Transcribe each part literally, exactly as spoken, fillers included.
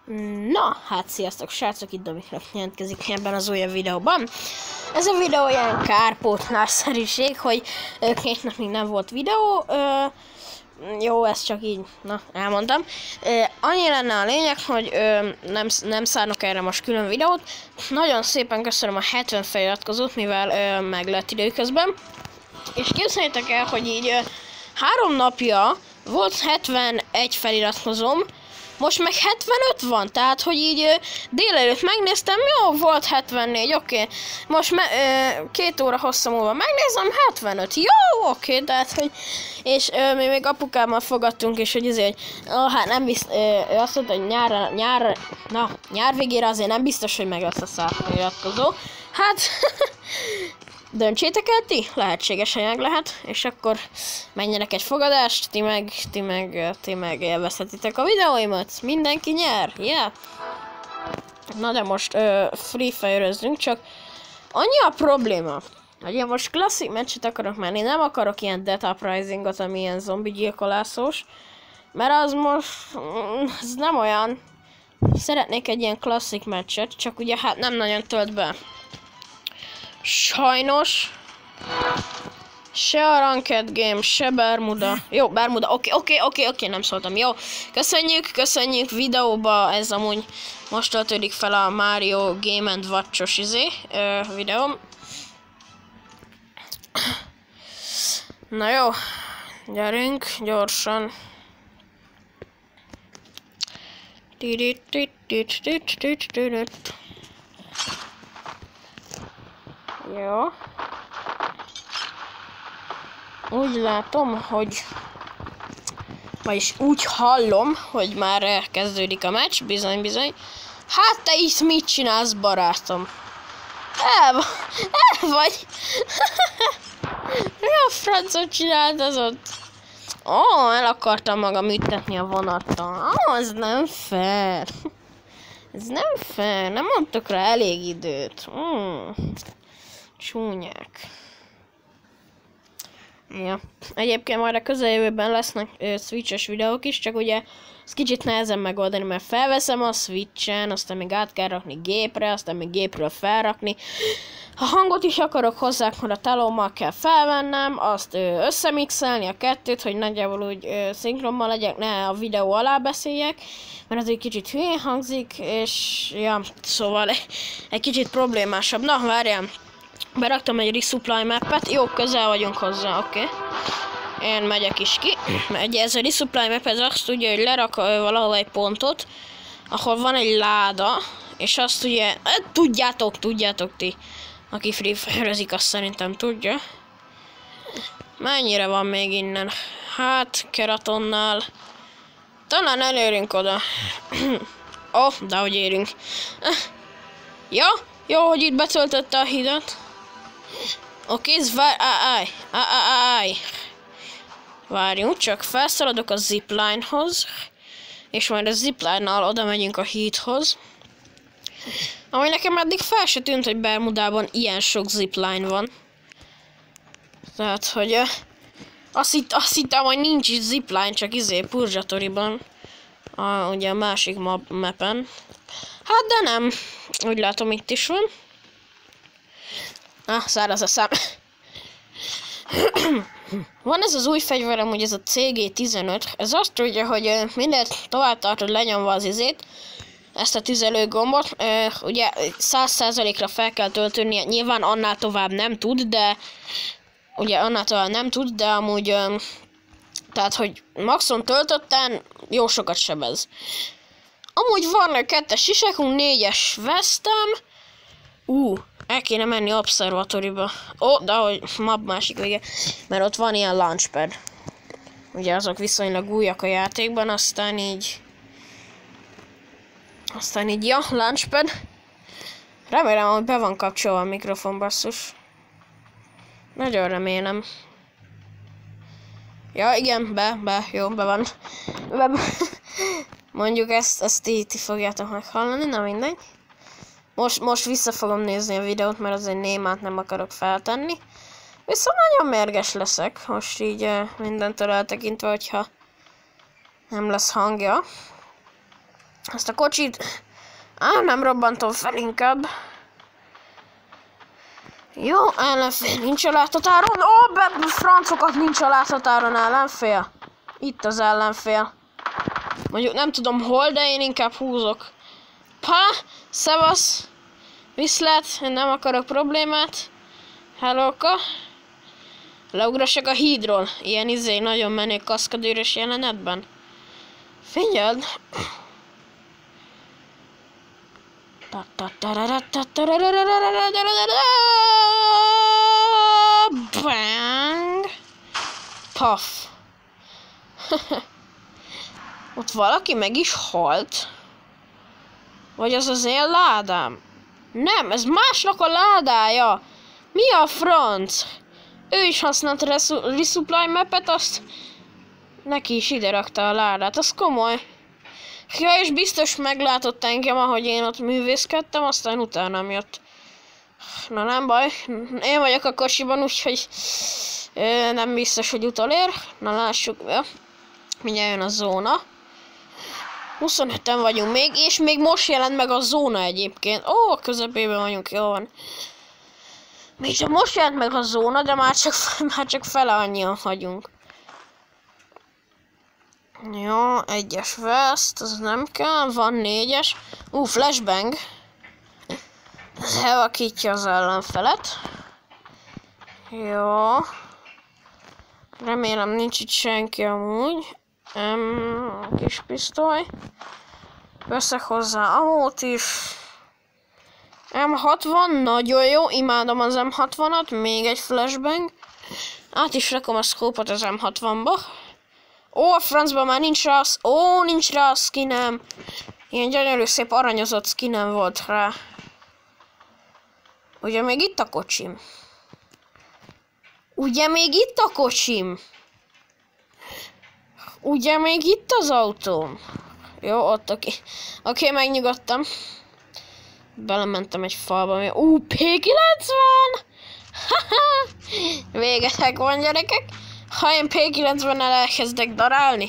Na, hát sziasztok srácok, itt Dominic jelentkezik ebben az újabb videóban. Ez a videó ilyen kárpótlásszerűség, hogy két napig nem volt videó. Ö, jó, ez csak így, na, elmondtam. Ö, annyi lenne a lényeg, hogy ö, nem, nem szárnak erre most külön videót. Nagyon szépen köszönöm a hetven feliratkozót, mivel ö, meg lett időközben. És képzeljétek el, hogy így ö, három napja volt hetvenegy feliratkozóm, most meg hetvenöt van, tehát hogy így ö, délelőtt megnéztem, jó, volt hetvennégy, oké. Okay. Most me, ö, két óra hosszú múlva megnézem, hetvenöt, jó, oké, okay. Tehát hogy, és ö, mi még apukámmal fogadtunk, és hogy azért, ó, hát nem biztos, ö, azt mondta, hogy nyár, nyár, na, nyár végére azért nem biztos, hogy meg lesz a száz feliratkozó. Hát, döntsétek el ti, lehetséges anyag lehet, és akkor menjenek egy fogadást, ti meg, ti meg, ti meg élvezhetitek a videóimat, mindenki nyer, yeah? Na de most uh, Free Fire-özzünk, csak annyi a probléma, hogy én most klasszik meccset akarok menni, nem akarok ilyen Death Uprising-ot, ami ilyen zombi gyilkolászós, mert az most, mm, ez nem olyan, szeretnék egy ilyen klasszik meccset, csak ugye hát nem nagyon tölt be. Sajnos se a Ranked Game, se Bermuda. Jó, Bermuda, oké, oké, oké, oké, nem szóltam, jó. Köszönjük, köszönjük, videóba ez amúgy most töltődik fel a Mario Game and Watch-os izé, ö, videóm. Na jó, gyerünk, gyorsan. Jó. Úgy látom, hogy... Vagyis úgy hallom, hogy már elkezdődik a meccs, bizony, bizony. Hát te itt mit csinálsz, barátom? El, el vagy... Mi a francot csinált az ott? Ó, oh, el akartam magam üttetni a vonattal. Ó, oh, ez nem fair. Ez nem fair, nem mondtok rá elég időt. Mm. Csúnyák. Ja. Egyébként majd a közeljövőben lesznek ö, Switch-es videók is, csak ugye ez kicsit nehezen megoldani, mert felveszem a Switch-en, aztán még át kell rakni gépre, aztán még gépről felrakni. Ha hangot is akarok hozzá, akkor a telómmal kell felvennem, azt ö, összemixelni a kettőt, hogy nagyjából úgy ö, szinkronban legyek, ne a videó alá beszéljek, mert az egy kicsit hülyén hangzik, és ja, szóval egy kicsit problémásabb. Na, várjál! Beraktam egy resupply mappet, jó, közel vagyunk hozzá, oké. Okay. Én megyek is ki. Ugye ez a resupply map, ez azt tudja, hogy lerak valahol egy pontot, ahol van egy láda, és azt ugye, tudjátok, tudjátok ti, aki Free Fire-özik, azt szerintem tudja. Mennyire van még innen? Hát, keratonnál. Talán elérünk oda. Ó, oh, de hogy érünk. Ja, jó, hogy itt betöltötte a hidat. Oké, ez vár... Áj, áj, áj. Várjunk, csak felszaladok a zipline-hoz. És majd a zipline-nal oda megyünk a hídhoz. Ami nekem eddig fel se tűnt, hogy Bermudában ilyen sok zipline van. Tehát, hogy... Azt, hitt, azt hittem, hogy nincs is zipline, csak izé, Purgatory-ban. A, ugye a másik map, mapen. Hát, de nem. Úgy látom, itt is van. Ah, száraz a szám. Van ez az új fegyverem, hogy ez a cé gé tizenöt. Ez azt tudja, hogy minden tovább tartod lenyomva az izét, ezt a tüzelő gombot. Ugye száz százalékra fel kell töltenie, nyilván annál tovább nem tud, de ugye annál tovább nem tud, de amúgy tehát, hogy maxon töltötten jó sokat sebez. Amúgy van kettes sisekunk, négyes vesztem. Ú, el kéne menni observatóriba. Ó, oh, de hogy map másik vége. Mert ott van ilyen launchpad. Ugye azok viszonylag újak a játékban, aztán így... Aztán így, ja, launchpad. Remélem, hogy be van kapcsolva a mikrofon, basszus. Nagyon remélem. Ja, igen, be, be, jó, be van. Be, be. Mondjuk ezt, ezt ti, ti fogjátok meghallani, na mindegy. Most, most vissza fogom nézni a videót, mert azért némát nem akarok feltenni. Viszont nagyon mérges leszek, most így mindentől eltekintve, hogyha nem lesz hangja. Ezt a kocsit... Á, nem robbantom fel inkább. Jó, ellenfél nincs a láthatáron. Ó, be francokat nincs a láthatáron ellenfél. Itt az ellenfél. Mondjuk nem tudom hol, de én inkább húzok. Pa, szevasz. Viszlát, én nem akarok problémát. Hellóka. Leugrassak a hídról. Ilyen izé nagyon menő kaszkadőrös jelenetben. Figyeld. Bang! Puff! Ott valaki meg is halt? Vagy az az én ládám? Nem, ez másnak a ládája! Mi a franc? Ő is használt a resupply mapet, azt neki is ide rakta a ládát, az komoly. Ja, és biztos meglátott engem, ahogy én ott művészkedtem, aztán utánam jött. Na nem baj, én vagyok a kocsiban, úgyhogy ö, nem biztos, hogy utolér. Na lássuk, ja. Mindjárt jön a zóna. huszonöten vagyunk még, és még most jelent meg a zóna egyébként. Ó, a közepében vagyunk, jó van. Még csak most jelent meg a zóna, de már csak, már csak fele annyian vagyunk. Jó, egyes vest, az nem kell, van négyes. Ú, flashbang. Ez elvakítja az ellenfelet. Jó. Remélem nincs itt senki amúgy. Um, kis pisztoly. Veszek hozzá amót is. em hatvan, nagyon jó, imádom az em hatvanat, még egy flashbang. Át is rakom a szkópot az em hatvanba. Ó, a francban már nincs rá, ó, nincs rá a skinem. Ilyen gyönyörű szép aranyozott skinem volt rá. Ugye még itt a kocsim? Ugye még itt a kocsim? Ugye még itt az autóm? Jó, ott oké. Okay. Oké, okay, megnyugodtam. Belementem egy falba. Ú, pé kilencven! Haha! Végetek van, gyerekek. Ha én pé kilencvennel elkezdek darálni.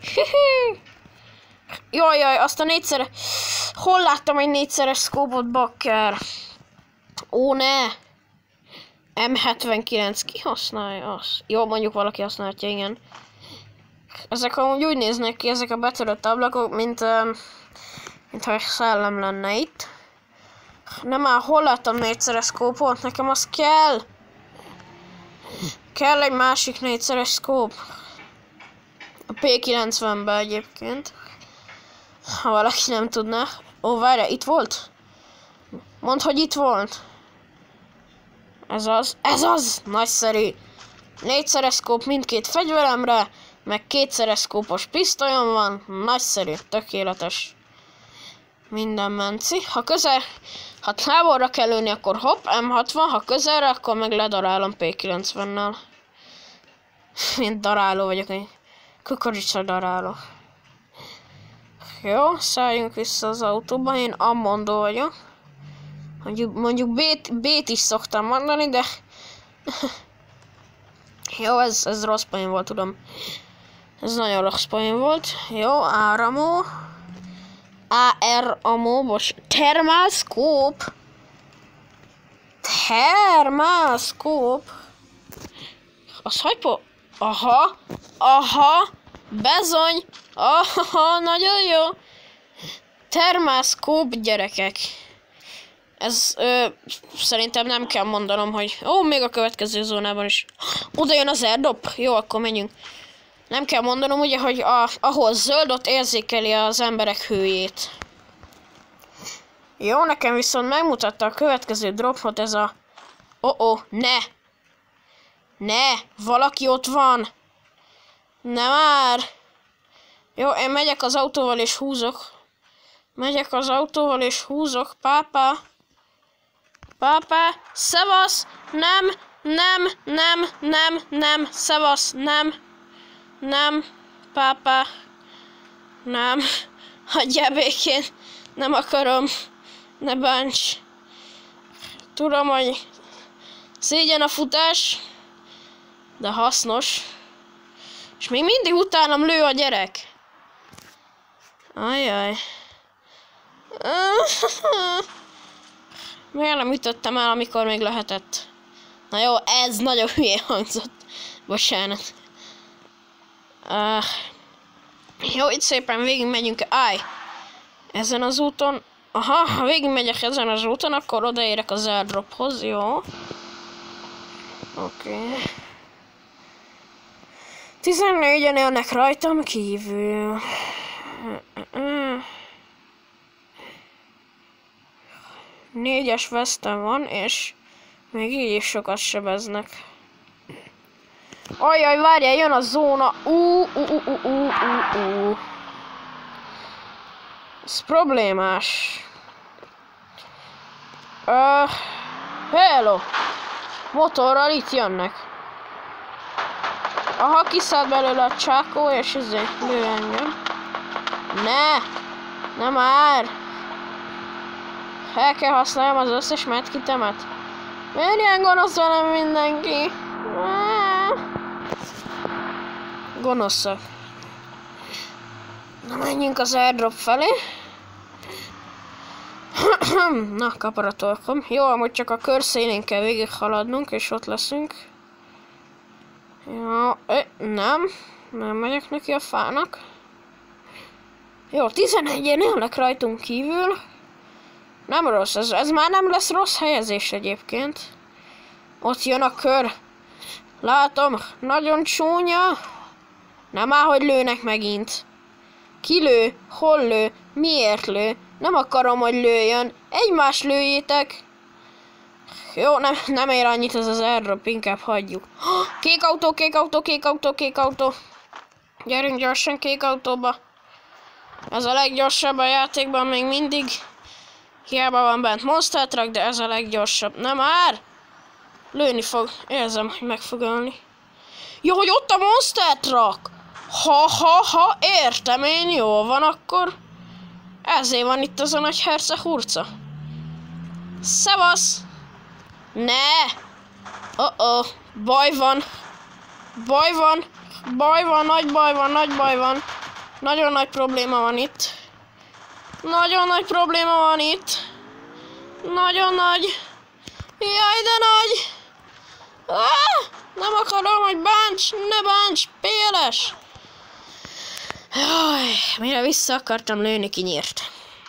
Jaj, jaj, azt a négyszer... Hol láttam egy négyszeres szkópot, bakker? Ó, ne! em hetvenkilenc, ki használja azt? Jó, mondjuk valaki használja, igen. Ezek amúgy úgy néznek ki, ezek a betörött ablakok, mint... Uh, mintha szellem lenne itt. Nem már, hol láttam négyszeres szkópot? Nekem az kell! Kell egy másik négyszeres szkóp. A pé kilencvenben egyébként. Ha valaki nem tudná. Ó, várja, itt volt? Mondd, hogy itt volt. Ez az. Ez az! Nagyszerű. Négyszeres szkóp mindkét fegyveremre, meg kétszeres szkópos pisztolyom van. Nagyszerű, tökéletes. Minden menci. Ha közel, ha távolra kell lőni, akkor hopp, em hatvan, ha közelre, akkor meg ledarálom pé kilencvennel. Mint daráló vagyok, egy kukorica daráló. Jó, szálljunk vissza az autóba, én ammondó vagyok. Mondjuk, mondjuk B-t, B-t is szoktam mondani, de... Jó, ez, ez rossz poén volt, tudom. Ez nagyon rossz poén volt. Jó, áramó. á er amó, bocs. Termálszkóp. Termálszkóp. Az hogy po... Aha. Aha. Bezony. Aha, nagyon jó. Termálszkóp, gyerekek. Ez ö, szerintem nem kell mondanom, hogy... Ó, még a következő zónában is. Oda jön az airdrop. Jó, akkor menjünk. Nem kell mondanom, ugye, hogy a, ahol zöld, ott érzékeli az emberek hőjét. Jó, nekem viszont megmutatta a következő dropot, ez a... Oh-oh, ne! Ne! Valaki ott van! Ne már! Jó, én megyek az autóval és húzok. Megyek az autóval és húzok, pápá. Pápá, szevasz! Nem, nem, nem, nem, nem, szevasz, nem. Nem, pápá. Nem. Hagyjál békén. Nem akarom. Ne bánts. Tudom, hogy szégyen a futás, de hasznos. És még mindig utánam lő a gyerek. Ajjaj. Miért nem ütöttem el, amikor még lehetett? Na jó, ez nagyon hülye hangzott. Bocsánat. Uh, jó, itt szépen végig megyünk. Állj! Ezen az úton... Aha, ha végig megyek ezen az úton, akkor odaérek az airdrophoz, jó? Oké. Okay. tizennégyen élnek rajtam kívül. Négyes vesztem van, és még így is sokat sebeznek. Ajjaj, várjál, jön a zóna. Ú, ú, ú, ú, ú, ú, ú. Ez problémás. Uh, hello! Motorral itt jönnek. Aha, kiszállt belőle a csákó, és ezért lő engem. Ne! Nem már! El kell használjam az összes medkitemet. Miért ilyen gonosz velem mindenki? Gonoszak. Na, menjünk az airdrop felé. Na, kapar a torkom. Jó, amúgy csak a kör szélén kell végig haladnunk, és ott leszünk. Jó, ö, nem. Nem megyek neki a fának. Jó, tizenegyen élnek rajtunk kívül. Nem rossz, ez, ez már nem lesz rossz helyezés egyébként. Ott jön a kör. Látom, nagyon csúnya. Nem áll, hogy lőnek megint. Ki lő? Hol lő? Miért lő? Nem akarom, hogy lőjön. Egymást lőjétek. Jó, nem, nem ér annyit ez az airdrop, inkább hagyjuk. Kék autó, kék autó, kék autó, kék autó. Gyerünk gyorsan kék autóba. Ez a leggyorsabb a játékban még mindig. Hiába van bent Monster Truck, de ez a leggyorsabb. Nem már? Lőni fog. Érzem, hogy meg fog ölni. Jó, hogy ott a Monster Truck! Ha, ha, ha, értem én, jó van akkor. Ezért van itt az a nagy herce hurca. Szevasz! Ne! Oh-oh, baj van. Baj van. Baj van, nagy baj van, nagy baj van. Nagyon nagy probléma van itt. Nagyon nagy probléma van itt. Nagyon nagy. Jaj, de nagy. Ah, nem akarom, hogy bánts, ne bánts, péles. Jaj, mire vissza akartam lőni, kinyírt.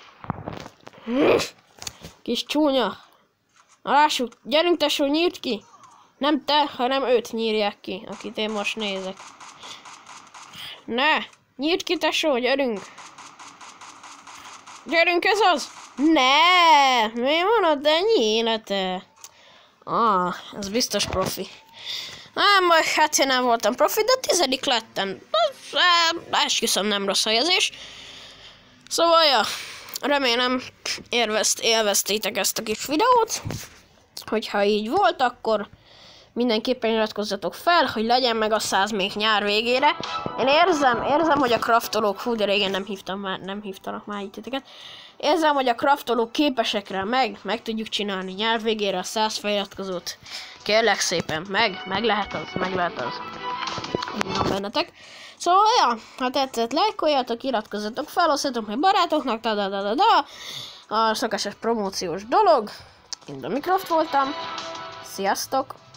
Kis csúnya. Na lássuk, gyerünk tesó, nyírt ki. Nem te, hanem őt nyírják ki, akit én most nézek. Ne, nyírt ki tesó, gyerünk. Gyerünk, ez az. Ne, mi van ott ennyi élete? Ah, ez biztos profi. Nem, majd hát én nem voltam profi, de tizedik lettem. Esküszöm, nem rossz helyezés. Szóval, ja, remélem élvezt, élveztétek ezt a kis videót. Hogyha így volt, akkor mindenképpen iratkozzatok fel, hogy legyen meg a száz még nyár végére. Én érzem, érzem, hogy a craftolók, fú, de régen nem hívtam már, nem hívtanak már így titeket. Érzem, hogy a craftolók képesek rá, meg, meg tudjuk csinálni nyár végére a száz feliratkozót. Kérlek szépen, meg, meg lehet az, meg lehet az. Van bennetek. Szóval, ja, ha tetszett, lájkoljatok, iratkozzatok fel, osztatok meg barátoknak, da da da da da. A szokásos promóciós dolog. Én Domicraft voltam. Sziasztok!